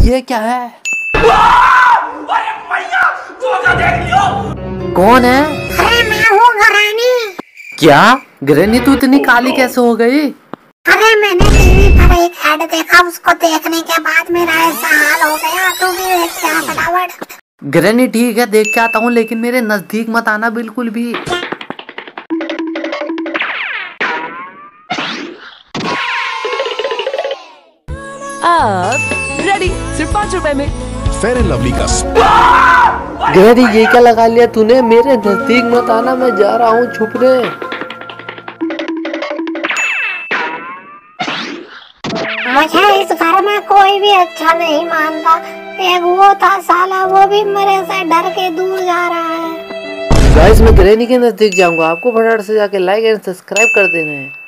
ये क्या है? कौन है? अरे मैं हूँ ग्रैनी। क्या ग्रैनी, तू इतनी काली कैसे हो गई? अरे मैंने टीवी पर एक ऐड देखा, उसको देखने के बाद मेरा ऐसा हाल हो गया। तू भी देख के आ फटाफट। ग्रैनी ठीक है, देख के आता हूँ, लेकिन मेरे नजदीक मत आना बिल्कुल भी। रेडी, सिर्फ 5 रुपए में। फेयर एंड लवली का ग्रैनी ये क्या लगा लिया तूने? मेरे नजदीक मत आना, मैं जा रहा हूँ छुपने। मुझे इस घर में कोई भी अच्छा नहीं मानता। एक वो था साला, वो भी मेरे से डर के दूर जा रहा है। गाइस मैं ग्रैनी के नजदीक जाऊंगा, आपको फटाफट से जाके लाइक एंड सब्सक्राइब कर देना है।